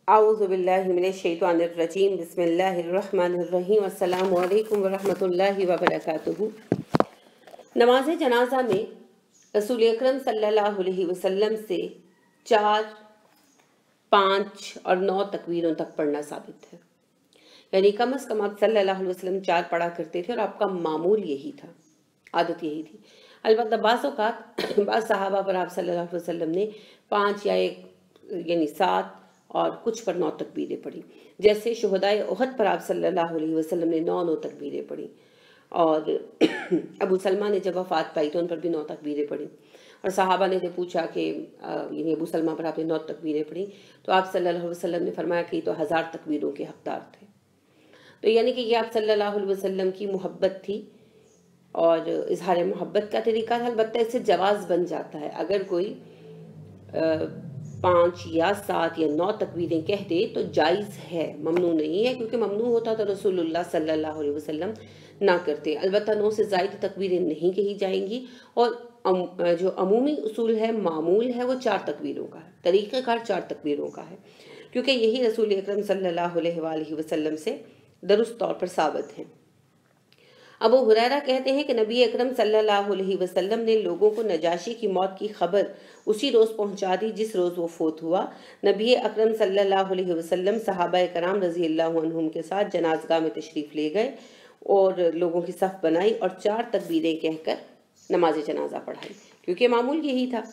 اعوذ باللہ من الشیطان الرجیم بسم اللہ الرحمن الرحیم السلام علیکم ورحمۃ اللہ وبرکاتہ۔ نماز جنازہ میں رسول اکرم صلی اللہ علیہ وسلم سے 4، 5 اور 9 تکبیروں تک پڑھنا ثابت ہے، یعنی کم از کم آپ صلی اللہ علیہ وسلم 4 پڑھا کرتے تھے اور آپ کا معمول یہی تھا، عادت یہی تھی۔ البتہ بعض اوقات بعض صحابہ پر آپ صلی اللہ علیہ وسلم نے 5 یا 1 یعنی 7 اور کچھ پر 9 تکبیریں پڑھی، جیسے شہدائے احد پر آپ صلی اللہ علیہ وسلم نے 9 تکبیریں پڑھی، اور ابو سلمہ نے جب وفات پائی تو ان پر بھی 9 تکبیریں پڑھی، اور صحابہ نے جب پوچھا کہ یعنی ابو سلمہ پر آپ نے 9 تکبیریں پڑھی تو آپ صلی اللہ علیہ وسلم نے فرمایا کہ یہ تو 1000 تکبیروں کے حقدار تھے۔ تو یعنی کہ یہ آپ صلی اللہ علیہ وسلم کی محبت تھی اور اظہار محبت کا طریقہ تھا۔ البتہ اس سے جواز بن جاتا ہے، اگر کوئی 5 یا 7 یا 9 تکبیریں کہہ دے تو جائز ہے، ممنوع نہیں ہے، کیونکہ ممنوع ہوتا تو رسول اللہ صلی اللہ علیہ وسلم نہ کرتے۔ البتہ 9 سے زائد تکبیریں نہیں کہی جائیں گی، اور جو عمومی اصول ہے، معمول ہے، وہ 4 تکبیروں کا ہے، طریقہ کار 4 تکبیروں کا ہے، کیونکہ یہی رسول اکرم صلی اللہ علیہ وآلہ وسلم سے درست طور پر ثابت ہے۔ ابو ہریرہ کہتے ہیں کہ نبی اکرم صلی اللہ علیہ وسلم نے لوگوں کو نجاشی کی موت کی خبر اسی روز پہنچا دی جس روز وہ فوت ہوا۔ نبی اکرم صلی اللہ علیہ وسلم صحابہ کرام رضی اللہ عنہم کے ساتھ جنازگاہ میں تشریف لے گئے اور لوگوں کی صف بنائی اور 4 تکبیریں کہہ کر نماز جنازہ پڑھائی، کیونکہ معمول یہی تھا۔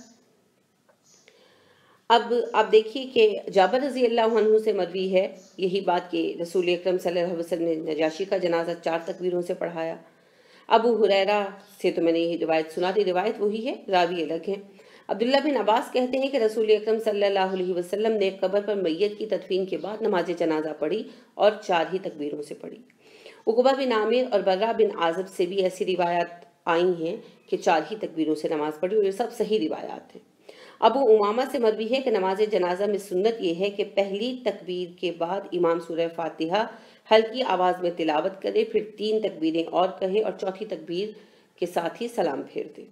اب آپ دیکھیے کہ جابر رضی اللہ عنہ سے مروی ہے یہی بات کہ رسول اکرم صلی اللہ علیہ وسلم نے نجاشی کا جنازہ 4 تکبیروں سے پڑھایا۔ ابو ہریرہ سے تو میں نے یہ روایت سنا دی، روایت وہی ہے، راوی الگ ہیں۔ عبداللہ بن عباس کہتے ہیں کہ رسول اکرم صلی اللہ علیہ وسلم نے قبر پر میت کی تدفین کے بعد نماز جنازہ پڑھی اور 4 ہی تکبیروں سے پڑھی۔ عقبہ بن عامر اور برہ بن عازب سے بھی ایسی روایات آئی ہیں کہ 4 ہی تکبیروں سے نماز پڑھی، اور یہ سب صحیح روایات ہیں۔ ابو امامہ سے مروی ہے کہ نماز جنازہ میں سنت یہ ہے کہ پہلی تکبیر کے بعد امام سورہ فاتحہ ہلکی آواز میں تلاوت کرے، پھر 3 تکبیریں اور کہے اور 4تھی تکبیر کے ساتھ ہی سلام پھیر دے۔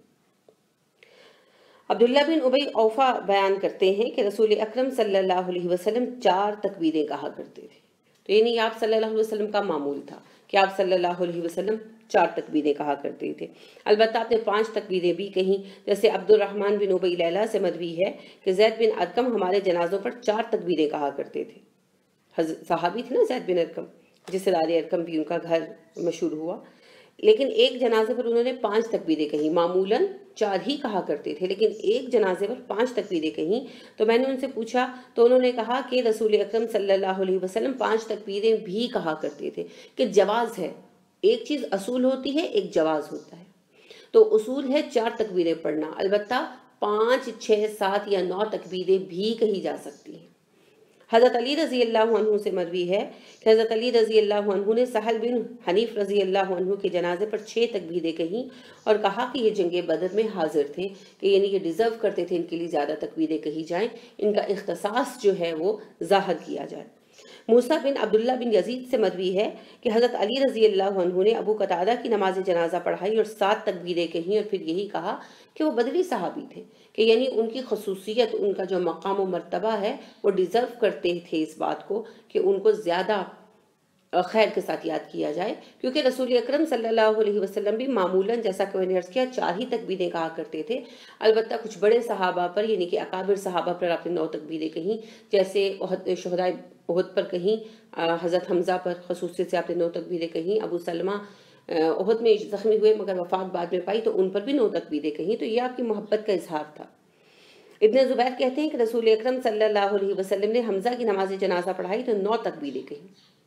عبداللہ بن ابی اوفا بیان کرتے ہیں کہ رسول اکرم صلی اللہ علیہ وسلم 4 تکبیریں کہا کرتے تھے، تو یعنی آپ صلی اللہ علیہ وسلم کا معمول تھا کہ آپ صلی اللہ علیہ وسلم 4 تکبیریں کہا کرتے تھے۔ البتہ آپ نے 5 تکبیریں بھی کہیں، جیسے عبد الرحمن بن ابی لیلہ سے مروی ہے کہ زید بن ارقم ہمارے جنازوں پر 4 تکبیریں کہا کرتے تھے۔ صحابی تھے نا زید بن ارقم، جس سے دار ارقم بھی ان کا گھر مشہور ہوا، لیکن ایک جنازے پر انہوں نے 5 تکبیریں کہیں، معمولاً 4 ہی کہا کرتے تھے، لیکن ایک جنازے پر 5 تکبیریں کہیں۔ تو میں نے ان سے پوچھا تو انہوں نے کہا کہ رسول اکرم صلی اللہ علیہ وسلم 5 تکبیریں بھی کہا کرتے تھے، کہ جواز ہے، ایک چیز اصول ہوتی ہے، ایک جواز ہوتا ہے۔ تو اصول ہے 4 تکبیریں پڑھنا، البتہ 5، 6، 7 یا 9 تکبیریں بھی کہی جا سکتی ہیں۔ حضرت علی رضی اللہ عنہ سے مروی ہے کہ حضرت علی رضی اللہ عنہ نے سہل بن حنیف رضی اللہ عنہ کے جنازے پر 6 تکبیریں کہیں اور کہا کہ یہ جنگ بدر میں حاضر تھے، کہ یعنی یہ ڈیزرو کرتے تھے ان کے لیے زیادہ تکبیریں کہی جائیں، ان کا اختصاص جو ہے وہ ظاہر کیا جائے۔ موسیٰ بن عبداللہ بن یزید سے مروی ہے کہ حضرت علی رضی اللہ عنہ نے ابو قتادہ کی نماز جنازہ پڑھائی اور 7 تکبیریں کہیں، اور پھر یہی کہا کہ وہ بدری صحابی تھے، کہ یعنی ان کی خصوصیت، ان کا جو مقام و مرتبہ ہے وہ ڈیزرو کرتے تھے اس بات کو کہ ان کو زیادہ خیر کے ساتھ یاد کیا جائے، کیونکہ رسول اکرم صلی اللہ علیہ وسلم بھی معمولاً جیسا کہ میں نے عرض کیا 4 ہی تکبیریں کہا کرتے تھے۔ البتہ کچھ بڑے صحابہ پر یعنی کہ اکابر صحابہ پر آپ نے 9 تکبیریں کہیں، جیسے شہدائے احد پر کہیں، حضرت حمزہ پر خصوصیت سے آپ نے 9 تکبیریں کہیں، ابو سلمہ احد میں زخمی ہوئے مگر وفات بعد میں پائی تو ان پر بھی 9 تکبیریں کہیں، تو یہ آپ کی محبت کا اظہار تھا۔ ابن زبیر کہتے ہیں کہ رسول اکرم صلی اللہ علیہ وسلم نے حمزہ کی نماز جنازہ پڑھائی تو 9 تکبیریں کہیں،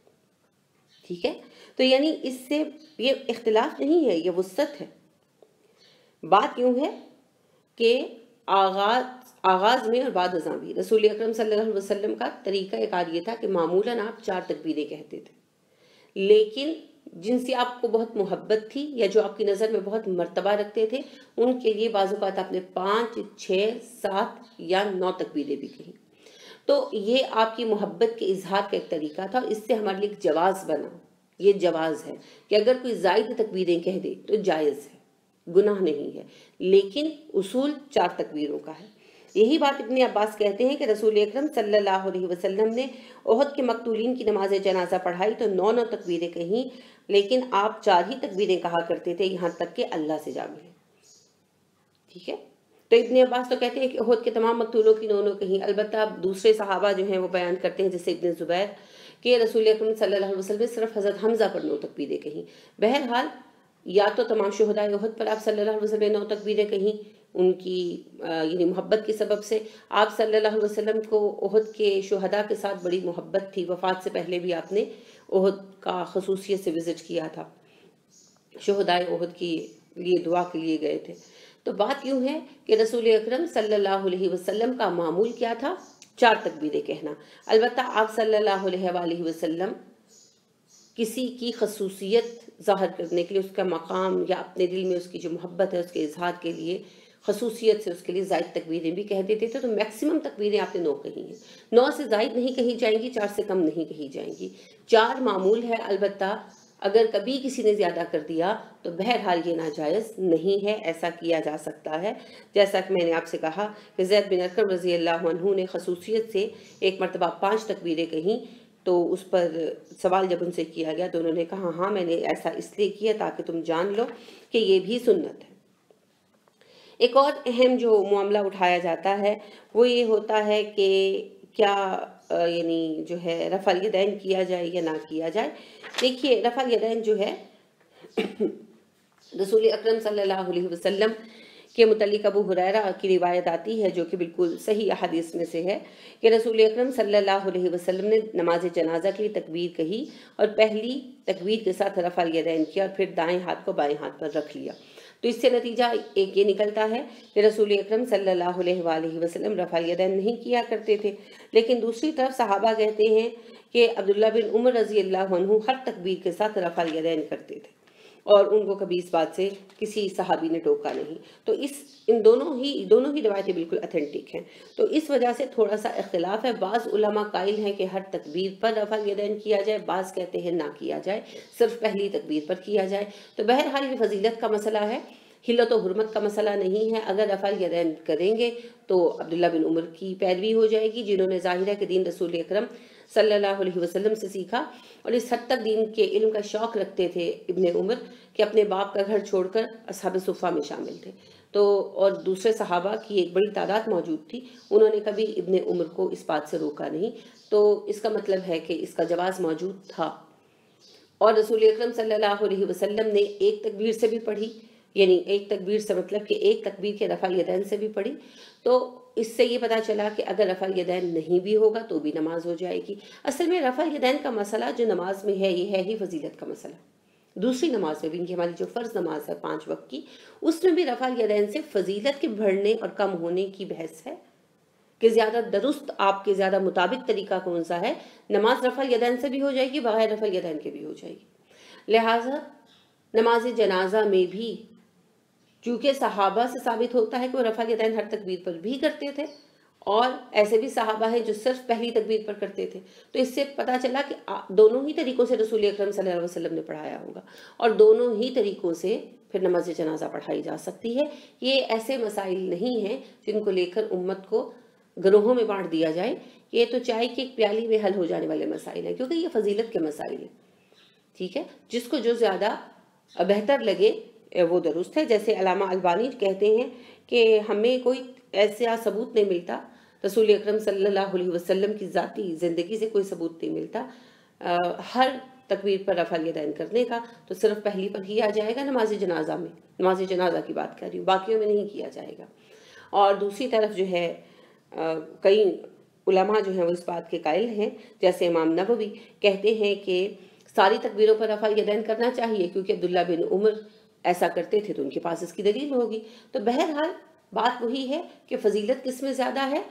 ٹھیک ہے؟ تو یعنی اس سے یہ اختلاف نہیں ہے، یہ وسعت ہے۔ بات یوں ہے کہ آغاز میں اور بعد ازاں بھی رسول اکرم صلی اللہ علیہ وسلم کا طریقہ کار یہ تھا کہ معمولاً آپ 4 تکبیریں کہتے تھے، لیکن جن سے آپ کو بہت محبت تھی یا جو آپ کی نظر میں بہت مرتبہ رکھتے تھے ان کے لیے بعض اوقات آپ نے 5، 6، 7 یا 9 تکبیریں بھی کہیں۔ تو یہ آپ کی محبت کے اظہار کا ایک طریقہ تھا، اس سے ہمارے لیے ایک جواز بنا، یہ جواز ہے کہ اگر کوئی زائد تکبیریں کہہ دے تو جائز ہے، گناہ نہیں ہے، لیکن اصول 4 تکبیروں کا ہے۔ یہی بات ابن عباس کہتے ہیں کہ رسول اکرم صلی اللہ علیہ وسلم نے احد کے مقتولین کی نماز جنازہ پڑھائی تو 9 تکبیریں کہیں، لیکن آپ 4 ہی تکبیریں کہا کرتے تھے یہاں تک کہ اللہ سے جا ملے۔ ٹھیک ہے، تو ابن عباس تو کہتے ہیں کہ احد کے تمام مقتولوں کی 9 کہیں، البتہ دوسرے صحابہ جو ہیں وہ بیان کرتے ہیں جیسے ابن زبیر کہ رسول اکرم صلی اللہ علیہ وسلم نے صرف حضرت حمزہ پر 9 تکبیریں کہیں۔ بہرحال یا تو تمام شہداء احد پر آپ صلی اللہ علیہ وسلم نے 9 تکبیریں کہیں ان کی یعنی محبت کے سبب سے، آپ صلی اللہ علیہ وسلم کو احد کے شہداء کے ساتھ بڑی محبت تھی، وفات سے پہلے بھی آپ نے احد کا خصوصیت سے وزٹ کیا تھا، شہداء احد کی لیے دعا کے لیے گئے تھے۔ تو بات یوں ہے کہ رسول اکرم صلی اللہ علیہ وسلم کا معمول کیا تھا؟ 4 تکبیریں کہنا۔ البتہ آپ صلی اللہ علیہ وآلہ وسلم کسی کی خصوصیت ظاہر کرنے کے لیے، اس کا مقام یا اپنے دل میں اس کی جو محبت ہے اس کے اظہار کے لیے خصوصیت سے اس کے لیے زائد تکبیریں بھی کہہ دیتے تھے، تو میکسیمم تکبیریں آپ نے 9 کہی ہیں، 9 سے زائد نہیں کہی جائیں گی، 4 سے کم نہیں کہی جائیں گی، 4 معمول ہے۔ البتہ اگر کبھی کسی نے زیادہ کر دیا تو بہرحال یہ ناجائز نہیں ہے، ایسا کیا جا سکتا ہے۔ جیسا کہ میں نے آپ سے کہا کہ زید بن ارقم رضی اللہ عنہ نے خصوصیت سے ایک مرتبہ 5 تکبیریں کہیں، تو اس پر سوال جب ان سے کیا گیا تو انہوں نے کہا ہاں میں نے ایسا اس لیے کیا تاکہ تم جان لو کہ یہ بھی سنت ہے۔ ایک اور اہم جو معاملہ اٹھایا جاتا ہے وہ یہ ہوتا ہے کہ کیا یعنی جو ہے رفع الیدین کیا جائے یا نہ کیا جائے۔ دیکھیے رفع الیدین جو ہے رسول اکرم صلی اللہ علیہ وسلم کے متعلق ابو ہریرہ کی روایت آتی ہے جو کہ بالکل صحیح احادیث میں سے ہے کہ رسول اکرم صلی اللہ علیہ وسلم نے نماز جنازہ کے لیے تکبیر کہی اور پہلی تکبیر کے ساتھ رفع الیدین کیا اور پھر دائیں ہاتھ کو بائیں ہاتھ پر رکھ لیا۔ تو اس سے نتیجہ ایک یہ نکلتا ہے کہ رسول اکرم صلی اللہ علیہ وآلہ وسلم رفع الیدین نہیں کیا کرتے تھے، لیکن دوسری طرف صحابہ کہتے ہیں کہ عبداللہ بن عمر رضی اللہ عنہ ہر تکبیر کے ساتھ رفع الیدین کرتے تھے اور ان کو کبھی اس بات سے کسی صحابی نے ٹوکا نہیں۔ تو ان دونوں ہی روایتیں بالکل اتھینٹک ہیں، تو اس وجہ سے تھوڑا سا اختلاف ہے۔ بعض علماء قائل ہیں کہ ہر تکبیر پر رفع الیدین کیا جائے، بعض کہتے ہیں نہ کیا جائے، صرف پہلی تکبیر پر کیا جائے۔ تو بہرحال یہ فضیلت کا مسئلہ ہے، حلت و حرمت کا مسئلہ نہیں ہے۔ اگر رفع الیدین کریں گے تو عبداللہ بن عمر کی پیروی ہو جائے گی، جنہوں نے ظاہر ہے کہ دین رسول اکرم صلی اللہ علیہ وسلم سے سیکھا، اور اس حد تک دین کے علم کا شوق رکھتے تھے ابن عمر کہ اپنے باپ کا گھر چھوڑ کر اصحاب صفہ میں شامل تھے۔ تو اور دوسرے صحابہ کی ایک بڑی تعداد موجود تھی، انہوں نے کبھی ابن عمر کو اس بات سے روکا نہیں، تو اس کا مطلب ہے کہ اس کا جواز موجود تھا۔ اور رسول اکرم صلی اللہ علیہ وسلم نے ایک تکبیر سے بھی پڑھی، یعنی ایک تکبیر سے مطلب کہ ایک تکبیر کے رفع الیدین سے بھی پڑھی، تو اس سے یہ پتہ چلا کہ اگر رفع الیدین نہیں بھی ہوگا تو بھی نماز ہو جائے گی۔ اصل میں رفع الیدین کا مسئلہ جو نماز میں ہے یہ ہے ہی فضیلت کا مسئلہ۔ دوسری نماز میں بھی، ہماری جو فرض نماز ہے 5 وقت کی، اس میں بھی رفع الیدین سے فضیلت کے بڑھنے اور کم ہونے کی بحث ہے کہ زیادہ درست آپ کے زیادہ مطابق طریقہ کون سا ہے۔ نماز رفع الیدین سے بھی ہو جائے گی، بغیر رفع الیدین کے بھی ہو جائے گی۔ لہٰذا نماز جنازہ میں بھی چونکہ صحابہ سے ثابت ہوتا ہے کہ وہ رفع الیدین ہر تکبیر پر بھی کرتے تھے، اور ایسے بھی صحابہ ہیں جو صرف پہلی تکبیر پر کرتے تھے، تو اس سے پتہ چلا کہ دونوں ہی طریقوں سے رسول اکرم صلی اللہ علیہ وسلم نے پڑھایا ہوگا، اور دونوں ہی طریقوں سے پھر نماز جنازہ پڑھائی جا سکتی ہے۔ یہ ایسے مسائل نہیں ہیں جن کو لے کر امت کو گروہوں میں بانٹ دیا جائے، یہ تو چائے کی ایک پیالی میں حل ہو جانے والے مسائل ہیں، کیونکہ یہ فضیلت کے مسائل ہیں۔ ٹھیک ہے، جس کو جو زیادہ بہتر لگے وہ درست ہے۔ جیسے علامہ البانی کہتے ہیں کہ ہمیں کوئی ایسا ثبوت نہیں ملتا، رسول اکرم صلی اللہ علیہ وسلم کی ذاتی زندگی سے کوئی ثبوت نہیں ملتا ہر تکبیر پر رفع الیدین کرنے کا، تو صرف پہلی پر کیا جائے گا نماز جنازہ میں، نماز جنازہ کی بات کر رہی ہوں، باقیوں میں نہیں کیا جائے گا۔ اور دوسری طرف جو ہے کئی علماء جو ہیں وہ اس بات کے قائل ہیں، جیسے امام نووی کہتے ہیں کہ ساری تکبیروں پر رفع الیدین کرنا چاہیے، کیونکہ عبداللہ بن عمر ایسا کرتے تھے تو ان کے پاس اس کی دلیل ہوگی۔ تو بہرحال بات وہی ہے کہ فضیلت کس میں زیادہ ہے،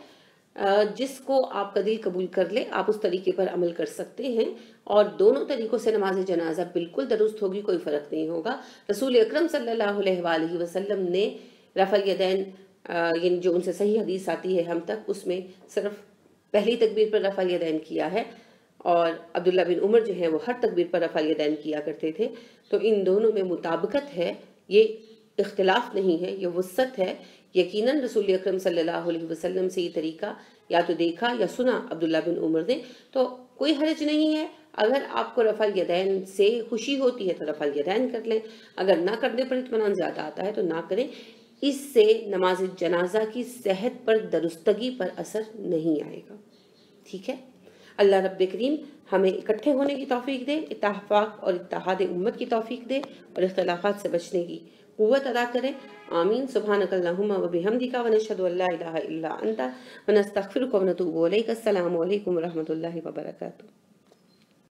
جس کو آپ کا دل قبول کر لے آپ اس طریقے پر عمل کر سکتے ہیں، اور دونوں طریقوں سے نماز جنازہ بالکل درست ہوگی، کوئی فرق نہیں ہوگا۔ رسول اکرم صلی اللہ علیہ وآلہ وسلم نے رفع الیدین یعنی جو ان سے صحیح حدیث آتی ہے ہم تک، اس میں صرف پہلی تکبیر پر رفع الیدین کیا ہے، اور عبداللہ بن عمر جو ہے وہ ہر تکبیر پر رفع الیدین کیا کرتے تھے۔ تو ان دونوں میں مطابقت ہے، یہ اختلاف نہیں ہے، یہ وسعت ہے یقیناً رسول اکرم صلی اللہ علیہ وسلم سے یہ طریقہ یا تو دیکھا یا سنا عبداللہ بن عمر نے، تو کوئی حرج نہیں ہے۔ اگر آپ کو رفع الیدین سے خوشی ہوتی ہے تو رفع الیدین کر لیں، اگر نہ کرنے پر اطمینان زیادہ آتا ہے تو نہ کریں۔ اس سے نماز جنازہ کی صحت پر، درستگی پر اثر نہیں آئے گا، ٹھیک ہے۔ اللہ رب کریم ہمیں اکٹھے ہونے کی توفیق دے، اتفاق اور اتحاد امت کی توفیق دے، اور اختلافات سے بچنے کی قوت ادا کرے، آمین۔ سبحانک اللہم و بحمدک ونشہد ان لا الہ الا انت ونستغفرک ونتوب الیک۔ السلام علیکم ورحمۃ اللہ وبرکاتہ۔